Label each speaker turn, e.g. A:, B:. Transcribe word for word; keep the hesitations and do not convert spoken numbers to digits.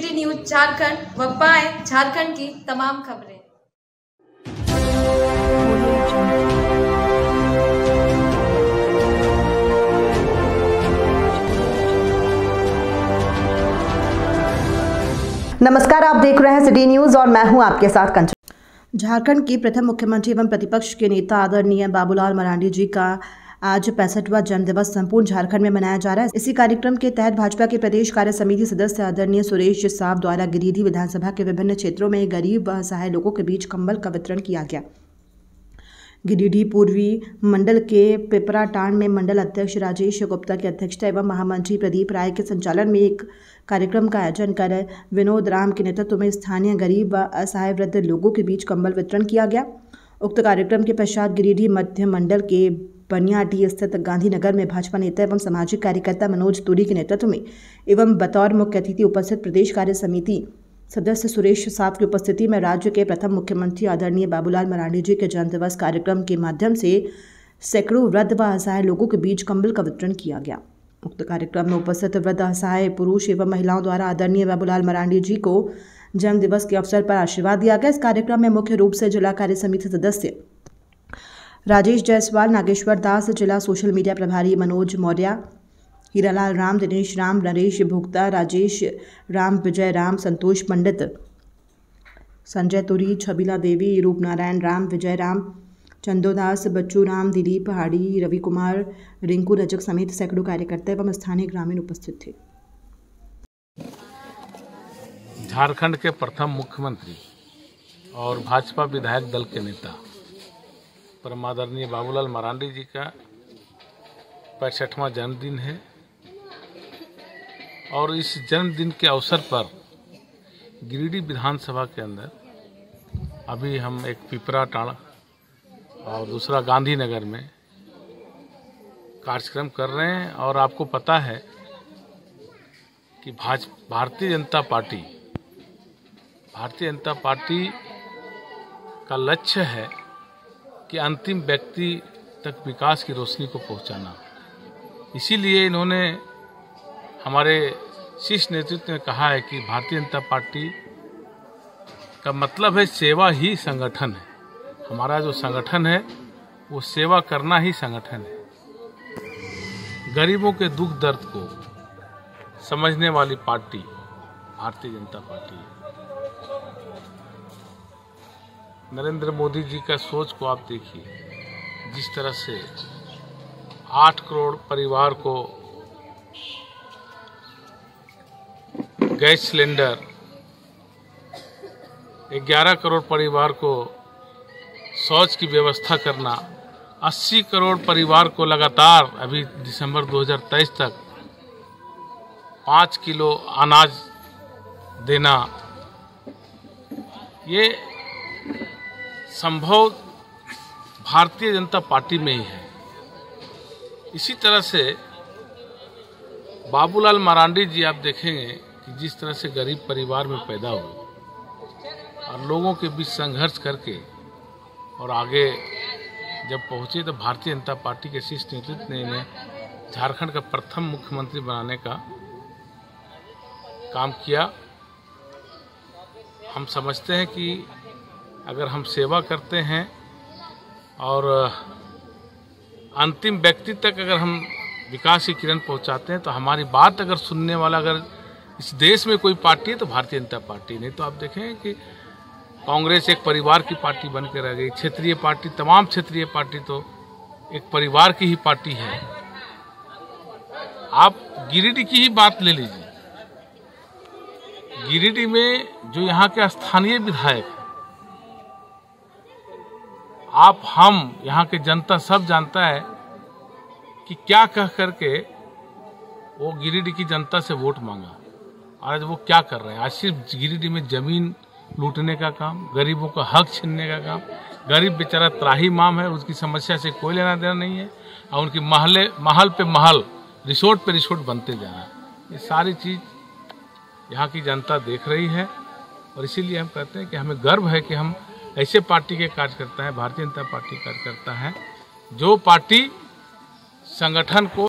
A: News Jharkhand व पाएं झारखंड की तमाम खबरें।
B: नमस्कार, आप देख रहे हैं सिटी न्यूज और मैं हूं आपके साथ कंचन। झारखंड के प्रथम मुख्यमंत्री एवं प्रतिपक्ष के नेता आदरणीय बाबूलाल मरांडी जी का आज पैंसठवां जन्म दिवस संपूर्ण झारखंड में मनाया जा रहा है। इसी कार्यक्रम के तहत भाजपा के प्रदेश कार्य समिति सदस्य आदरणीय सुरेश साहब द्वारा गिरिडीह विधानसभा के विभिन्न क्षेत्रों में गरीब व असहाय लोगों के बीच कंबल का वितरण किया गया। गिरिडीह पूर्वी मंडल के पिपराटांड में मंडल अध्यक्ष राजेश गुप्ता की अध्यक्षता एवं महामंत्री प्रदीप राय के संचालन में एक कार्यक्रम का आयोजन कर विनोद राम के नेतृत्व में स्थानीय गरीब व असहाय वृद्ध लोगों के बीच कंबल वितरण किया गया। उक्त कार्यक्रम के पश्चात गिरिडीह मध्य मंडल के बनियाटी स्थित गांधीनगर में भाजपा नेता एवं सामाजिक कार्यकर्ता मनोज तुरी के नेतृत्व में एवं बतौर मुख्य अतिथि उपस्थित प्रदेश कार्य समिति सदस्य सुरेश साहब की उपस्थिति में राज्य के प्रथम मुख्यमंत्री आदरणीय बाबूलाल मरांडी जी के जन्म दिवस कार्यक्रम के माध्यम से सैकड़ों वृद्ध व असहाय लोगों के बीच कंबल का वितरण किया गया। उक्त कार्यक्रम में उपस्थित वृद्ध असहाय पुरुष एवं महिलाओं द्वारा आदरणीय बाबूलाल मरांडी जी को जन्म दिवस के अवसर पर आशीर्वाद दिया गया। इस कार्यक्रम में मुख्य रूप से जिला कार्य समिति सदस्य राजेश जायसवाल, नागेश्वर दास, जिला सोशल मीडिया प्रभारी मनोज मौर्य, हीरालाल राम, दिनेश राम, नरेश भुगता, राजेश राम, विजय राम, संतोष पंडित, संजय तुरी, छबीला देवी, रूपनारायण राम, विजय राम, चंदोदास, बच्चू राम, दिलीप पहाड़ी, रवि कुमार, रिंकू रजक समेत सैकड़ों कार्यकर्ता एवं स्थानीय ग्रामीण उपस्थित थे।
C: झारखंड के प्रथम मुख्यमंत्री और भाजपा विधायक दल के नेता परम आदरणीय बाबूलाल मरांडी जी का पैंसठवां जन्मदिन है और इस जन्मदिन के अवसर पर गिरिडीह विधानसभा के अंदर अभी हम एक पिपराटांड और दूसरा गांधीनगर में कार्यक्रम कर रहे हैं। और आपको पता है कि भाज भारतीय जनता पार्टी भारतीय जनता पार्टी का लक्ष्य है कि अंतिम व्यक्ति तक विकास की रोशनी को पहुंचाना। इसीलिए इन्होंने हमारे शीर्ष नेतृत्व ने कहा है कि भारतीय जनता पार्टी का मतलब है सेवा ही संगठन है। हमारा जो संगठन है वो सेवा करना ही संगठन है। गरीबों के दुख दर्द को समझने वाली पार्टी भारतीय जनता पार्टी है। नरेंद्र मोदी जी का सोच को आप देखिए, जिस तरह से आठ करोड़ परिवार को गैस सिलेंडर, ग्यारह करोड़ परिवार को शौच की व्यवस्था करना, अस्सी करोड़ परिवार को लगातार अभी दिसंबर दो हज़ार तेईस तक पाँच किलो अनाज देना, ये संभव भारतीय जनता पार्टी में ही है। इसी तरह से बाबूलाल मरांडी जी आप देखेंगे कि जिस तरह से गरीब परिवार में पैदा हुए और लोगों के बीच संघर्ष करके और आगे जब पहुंचे तो भारतीय जनता पार्टी के शीर्ष नेतृत्व ने इन्हें झारखंड का प्रथम मुख्यमंत्री बनाने का काम किया। हम समझते हैं कि अगर हम सेवा करते हैं और अंतिम व्यक्ति तक अगर हम विकास की किरण पहुंचाते हैं तो हमारी बात अगर सुनने वाला अगर इस देश में कोई पार्टी है तो भारतीय जनता पार्टी। नहीं तो आप देखें कि कांग्रेस एक परिवार की पार्टी बन के रह गई। क्षेत्रीय पार्टी, तमाम क्षेत्रीय पार्टी तो एक परिवार की ही पार्टी है। आप गिरिडीह की ही बात ले लीजिए। गिरिडीह में जो यहाँ के स्थानीय विधायक हैं, आप हम यहाँ के जनता सब जानता है कि क्या कह करके वो गिरिडीह की जनता से वोट मांगा। आज वो क्या कर रहे हैं? आज सिर्फ गिरिडीह में जमीन लूटने का काम, गरीबों का हक छीनने का काम। गरीब बेचारा त्राही माम है, उसकी समस्या से कोई लेना देना नहीं है और उनकी महले महल पे महल, रिसोर्ट पे रिसोर्ट बनते जा रहा है। ये सारी चीज़ यहाँ की जनता देख रही है और इसीलिए हम कहते हैं कि हमें गर्व है कि हम ऐसे पार्टी के कार्यकर्ता हैं, भारतीय जनता पार्टी कार्यकर्ता हैं, जो पार्टी संगठन को